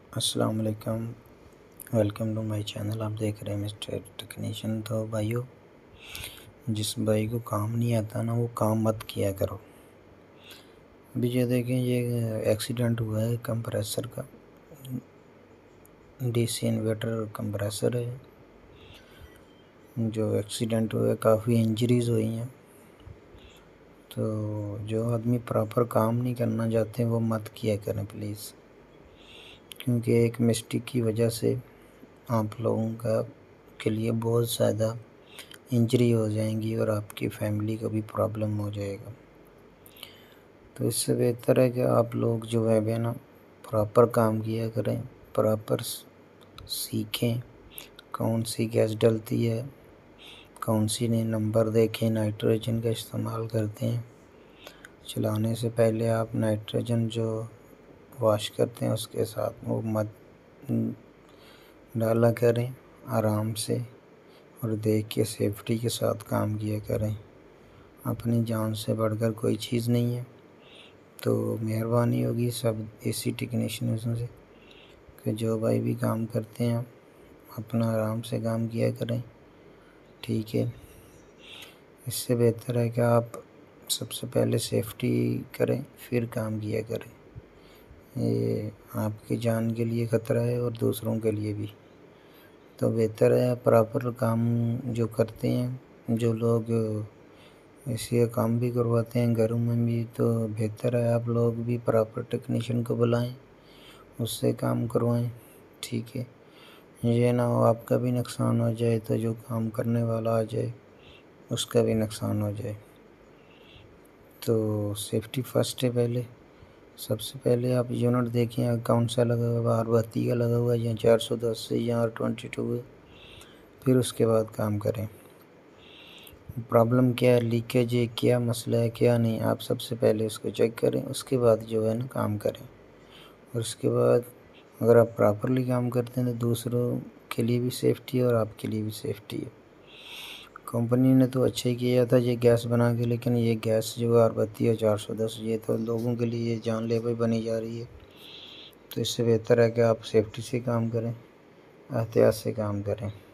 अस्सलाम वालेकुम। Welcome to my channel. आप देख रहे हैं मिस्टर टेक्नीशियन। तो भाइयों, जिस भाई को काम नहीं आता ना, वो काम मत किया करो। अभी ये देखें, ये एक्सीडेंट हुआ है कंप्रेसर का, डीसी इन्वर्टर कंप्रेसर है जो एक्सीडेंट हुआ है। काफ़ी इंजरीज़ हुई हैं। तो जो आदमी प्रॉपर काम नहीं करना चाहते वो मत किया करें प्लीज़, क्योंकि एक मिस्टेक की वजह से आप लोगों का के लिए बहुत ज़्यादा इंजरी हो जाएंगी और आपकी फैमिली को भी प्रॉब्लम हो जाएगा। तो इससे बेहतर है कि आप लोग जो है ना प्रॉपर काम किया करें, प्रॉपर सीखें कौन सी गैस डलती है, कौन सी नहीं, नंबर देखें। नाइट्रोजन का इस्तेमाल करते हैं चलाने से पहले। आप नाइट्रोजन जो वॉश करते हैं उसके साथ वो मत डाला करें, आराम से और देख के सेफ्टी के साथ काम किया करें। अपनी जान से बढ़कर कोई चीज़ नहीं है। तो मेहरबानी होगी सब एसी टेक्नीशियनों से कि जो भाई भी काम करते हैं अपना आराम से काम किया करें, ठीक है। इससे बेहतर है कि आप सबसे पहले सेफ्टी करें फिर काम किया करें। ये आपकी जान के लिए ख़तरा है और दूसरों के लिए भी। तो बेहतर है प्रॉपर काम जो करते हैं, जो लोग ऐसे काम भी करवाते हैं घरों में भी, तो बेहतर है आप लोग भी प्रॉपर टेक्नीशियन को बुलाएं, उससे काम करवाएं, ठीक है। ये ना हो आपका भी नुकसान हो जाए तो जो काम करने वाला आ जाए उसका भी नुकसान हो जाए। तो सेफ्टी फर्स्ट है। पहले सबसे पहले आप यूनिट देखें कौन सा लगा हुआ है, R32 का लगा हुआ है या 410 है या R22 है, फिर उसके बाद काम करें। प्रॉब्लम क्या है, लीकेज है, क्या मसला है, क्या नहीं, आप सबसे पहले उसको चेक करें, उसके बाद जो है ना काम करें। और उसके बाद अगर आप प्रॉपरली काम करते हैं तो दूसरों के लिए भी सेफ्टी है और आपके लिए भी सेफ्टी है। कंपनी ने तो अच्छा ही किया था ये गैस बना के, लेकिन ये गैस जो R32 और 410 ये तो लोगों के लिए जानलेवा बनी जा रही है। तो इससे बेहतर है कि आप सेफ्टी से काम करें, एहतियात से काम करें।